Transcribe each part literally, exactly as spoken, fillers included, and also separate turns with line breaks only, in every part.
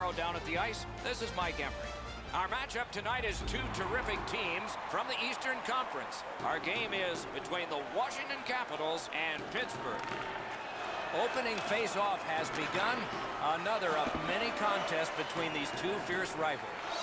Down at the ice, this is Mike Emery. Our matchup tonight is two terrific teams from the Eastern Conference. Our game is between the Washington Capitals and Pittsburgh. Opening face-off has begun. Another of many contests between these two fierce rivals.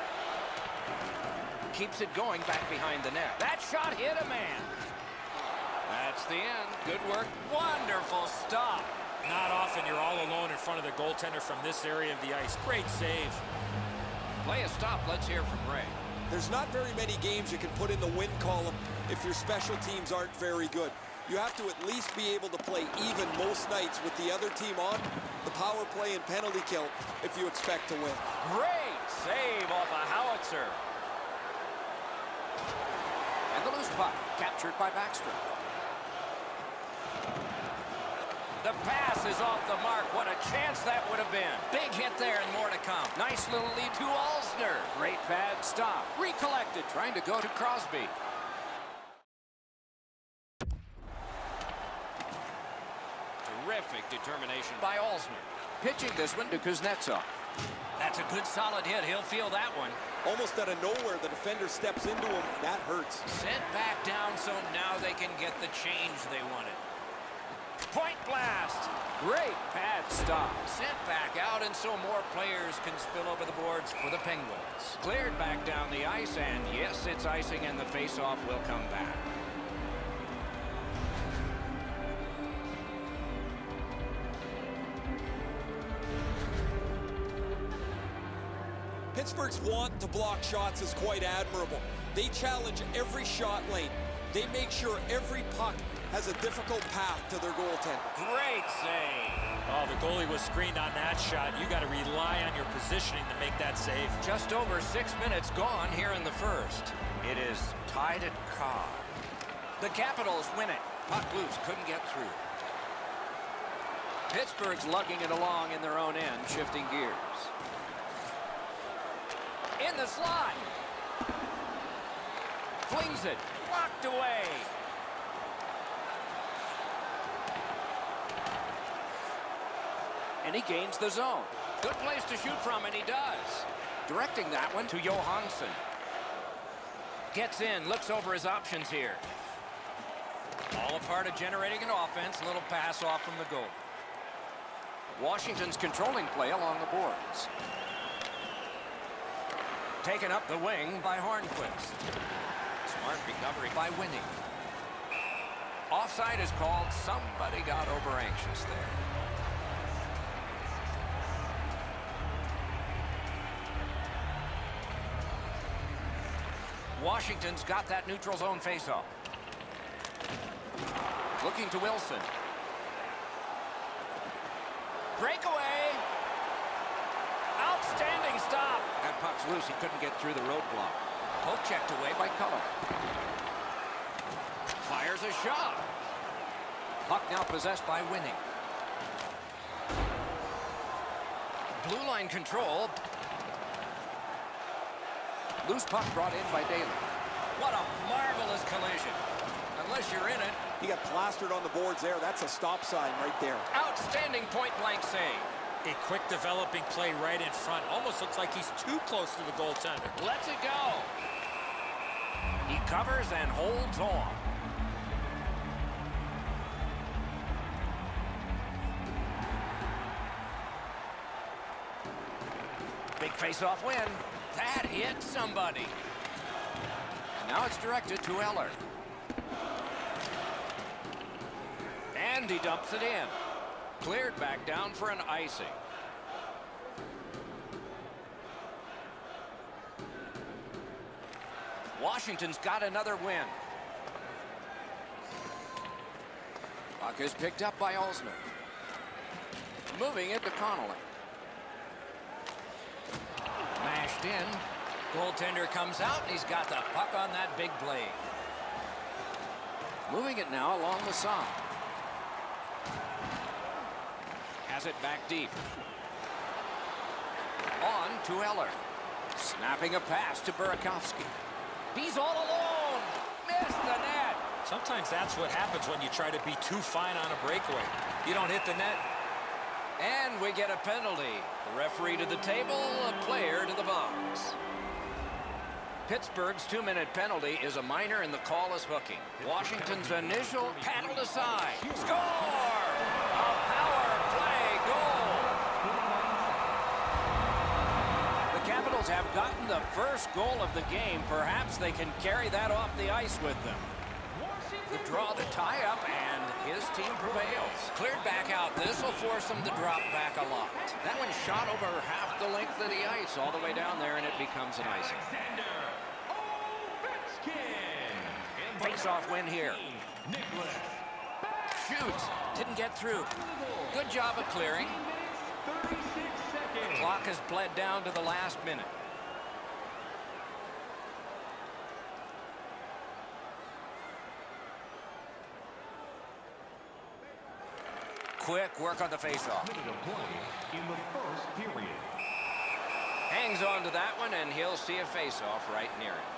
Keeps it going back behind the net. That shot hit a man. That's the end. Good work. Wonderful stop.
Not often you're all alone in front of the goaltender from this area of the ice. Great save.
Play a stop. Let's hear from Ray.
There's not very many games you can put in the win column if your special teams aren't very good. You have to at least be able to play even most nights with the other team on the power play and penalty kill if you expect to win.
Great save off a howitzer. And the loose puck captured by Backstrom. The pass is off the mark. What a chance that would have been. Big hit there and more to come. Nice little lead to Alsner. Great pad stop. Recollected, trying to go to Crosby. Terrific determination by Alsner. Pitching this one to Kuznetsov. That's a good solid hit. He'll feel that one.
Almost out of nowhere, the defender steps into him. That hurts.
Sent back down so now they can get the change they wanted. Point blast. Great pad stop. Sent back out, and so more players can spill over the boards for the Penguins. Cleared back down the ice, and yes, it's icing, and the faceoff will come back.
Pittsburgh's want to block shots is quite admirable. They challenge every shot lane. They make sure every puck has a difficult path to their goaltender.
Great save.
Oh, the goalie was screened on that shot. You got to rely on your positioning to make that save.
Just over six minutes gone here in the first. It is tied at car. The Capitals win it. Puck loose, couldn't get through. Pittsburgh's lugging it along in their own end, shifting gears. In the slot. Flings it. Blocked away. And he gains the zone. Good place to shoot from, and he does. Directing that one to Johansson. Gets in, looks over his options here. All a part of generating an offense. A little pass off from the goal. Washington's controlling play along the boards. Taken up the wing by Hornquist. Smart recovery by Winning. Offside is called. Somebody got over anxious there. Washington's got that neutral zone faceoff. Looking to Wilson. Breakaway. Outstanding stop. That puck's loose. He couldn't get through the roadblock. Poke checked away by Cullen. Fires a shot. Puck now possessed by Winning. Blue line control. Loose puck brought in by Daly. What a marvelous collision. Unless you're in it.
He got plastered on the boards there. That's a stop sign right there.
Outstanding point-blank save.
A quick developing play right in front. Almost looks like he's too close to the goaltender.
Lets it go. He covers and holds on. Big face-off win. That hit somebody. Now it's directed to Eller. And he dumps it in. Cleared back down for an icing. Washington's got another win. Puck is picked up by Alsner. Moving it to Connolly. Mashed in. Goaltender comes out, and he's got the puck on that big blade. Moving it now along the side. Has it back deep. On to Eller. Snapping a pass to Burakovsky. He's all alone. Missed the net.
Sometimes that's what happens when you try to be too fine on a breakaway. You don't hit the net.
And we get a penalty. The referee to the table, a player to the box. Pittsburgh's two-minute penalty is a minor and the call is hooking. Washington's initial paddled aside. Score! A power play goal! The Capitals have gotten the first goal of the game. Perhaps they can carry that off the ice with them. The draw, the tie-up, and his team prevails. Cleared back out. This will force him to drop back a lot. That one shot over half the length of the ice, all the way down there, and it becomes an icing. Face-off win here. Shoots. Didn't get through. Good job of clearing. The clock has bled down to the last minute. Quick work on the face-off. Hangs on to that one, and he'll see a face-off right near it.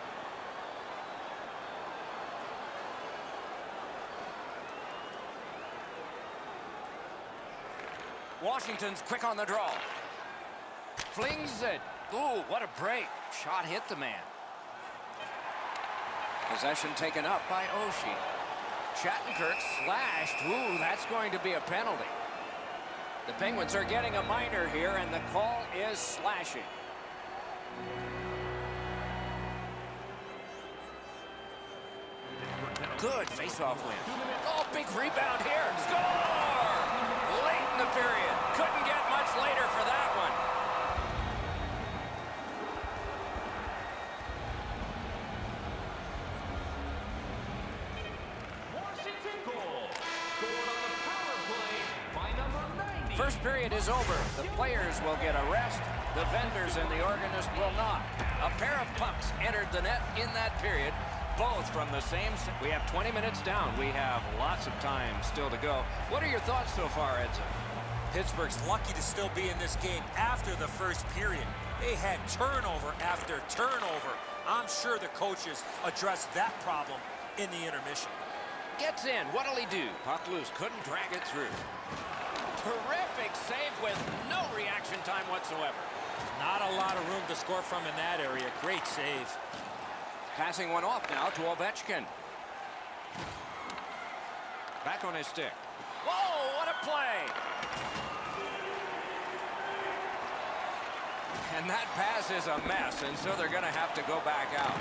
Washington's quick on the draw. Flings it. Ooh, what a break. Shot hit the man. Possession taken up by Oshie. Shattenkirk slashed. Ooh, that's going to be a penalty. The Penguins are getting a minor here, and the call is slashing. Good face-off win. Oh, big rebound here. Score! Late in the period. Couldn't get much later for that one. First period is over. The players will get a rest. The vendors and the organist will not. A pair of pucks entered the net in that period, both from the same. We have twenty minutes down. We have lots of time still to go. What are your thoughts so far, Edson?
Pittsburgh's lucky to still be in this game after the first period. They had turnover after turnover. I'm sure the coaches addressed that problem in the intermission.
Gets in. What'll he do? Puck loose. Couldn't drag it through. Terrific save with no reaction time whatsoever.
Not a lot of room to score from in that area. Great save.
Passing one off now to Ovechkin. Back on his stick. Whoa, what a play! And that pass is a mess, and so they're going to have to go back out.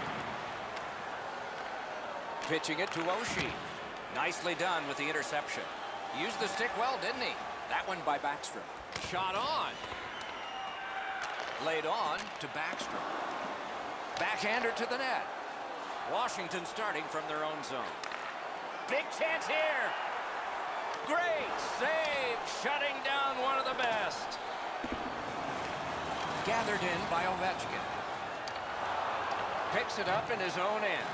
Pitching it to Oshie. Nicely done with the interception. Used the stick well, didn't he? That one by Backstrom. Shot on. Laid on to Backstrom. Backhander to the net. Washington starting from their own zone. Big chance here. Great save, shutting down one of the best. Gathered in by Ovechkin. Picks it up in his own end.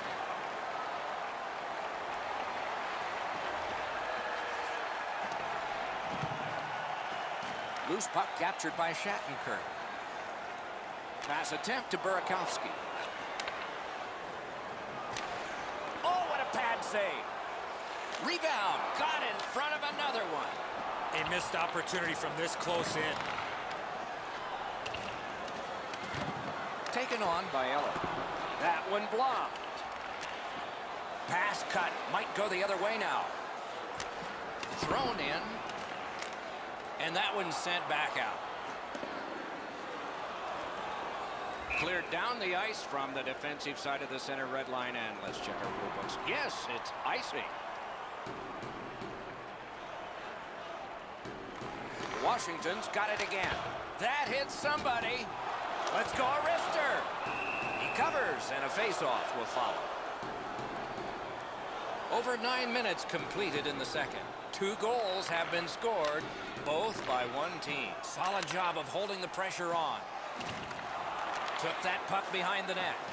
Loose puck captured by Shattenkirk. Pass attempt to Burakovsky. Oh, what a pad save. Rebound. Got in front of another one.
A missed opportunity from this close in.
Taken on by Eller. That one blocked. Pass cut. Might go the other way now. Thrown in. And that one's sent back out. Cleared down the ice from the defensive side of the center red line, and let's check our rule books. Yes, it's icing. Washington's got it again. That hits somebody. Let's go, Arister. He covers, and a face-off will follow. Over nine minutes completed in the second. Two goals have been scored, both by one team. Solid job of holding the pressure on. Took that puck behind the net.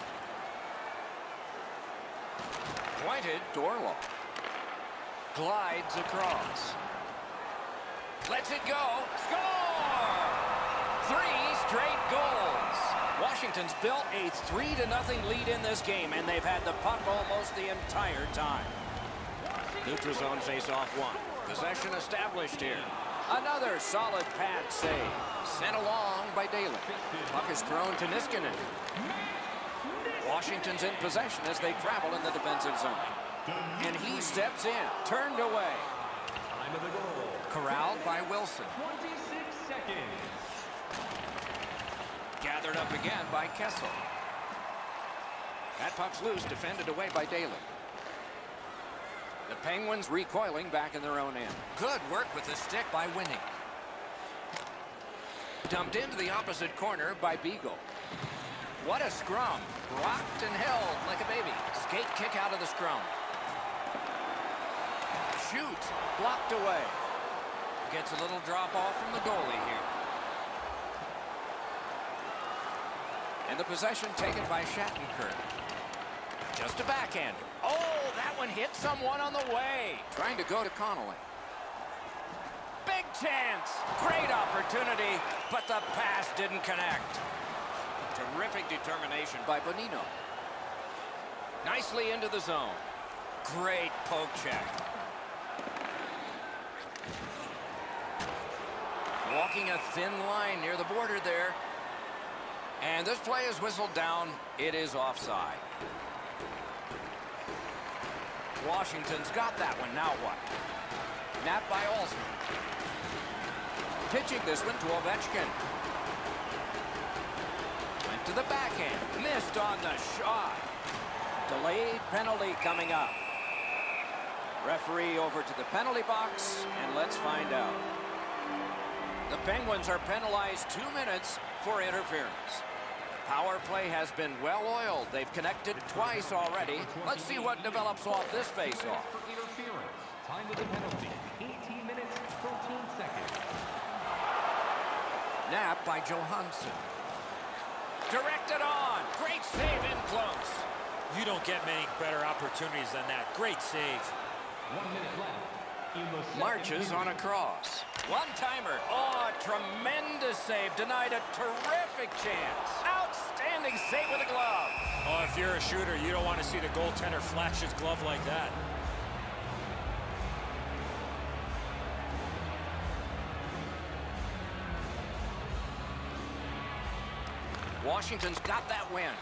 Pointed to Orlov. Glides across. Lets it go. Score! Three straight goals. Washington's built a three to nothing lead in this game, and they've had the puck almost the entire time. Neutral zone face-off one. Possession established here. Another solid pad save. Sent along by Daly. Puck is thrown to Niskanen. Washington's in possession as they travel in the defensive zone. And he steps in. Turned away. Corralled by Wilson.
twenty-six seconds.
Gathered up again by Kessel. That puck's loose, defended away by Daly. The Penguins recoiling back in their own end. Good work with the stick by Winning. Dumped into the opposite corner by Beagle. What a scrum. Rocked and held like a baby. Skate kick out of the scrum. Shoot. Blocked away. Gets a little drop off from the goalie here. And the possession taken by Shattenkirk. Just a backhander. Oh, that one hit someone on the way. Trying to go to Connolly. Big chance. Great opportunity, but the pass didn't connect. Terrific determination by Bonino. Nicely into the zone. Great poke check. Walking a thin line near the border there. And this play is whistled down. It is offside. Washington's got that one. Now what? Napped by Olsen. Pitching this one to Ovechkin. Went to the backhand. Missed on the shot. Delayed penalty coming up. Referee over to the penalty box, and let's find out. The Penguins are penalized two minutes for interference. Power play has been well oiled. They've connected twice already. Let's see what develops off this face-off.
For interference. Time to the penalty. eighteen minutes, thirteen seconds.
Nap by Johansson. Directed on. Great save in close.
You don't get many better opportunities than that. Great save.
One minute left. In the second
Marches
period.
on a cross. One-timer. Oh, a tremendous save. Denied a terrific chance. Outstanding save with a glove.
Oh, if you're a shooter, you don't want to see the goaltender flash his glove like that.
Washington's got that win.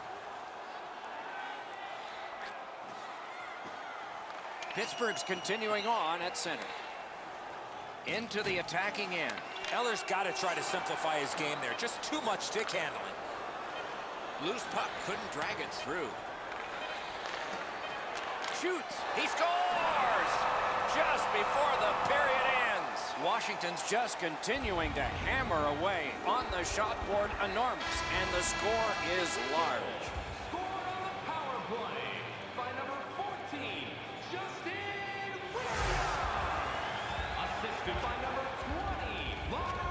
Pittsburgh's continuing on at center. Into the attacking end.
Eller's got to try to simplify his game there. Just too much stick handling.
Loose puck, couldn't drag it through. Shoots, he scores! Just before the period ends. Washington's just continuing to hammer away on the shot board, enormous, and the score is large.
Scored on the power play by number fourteen, Justin Williams. Assisted by number twenty, Mark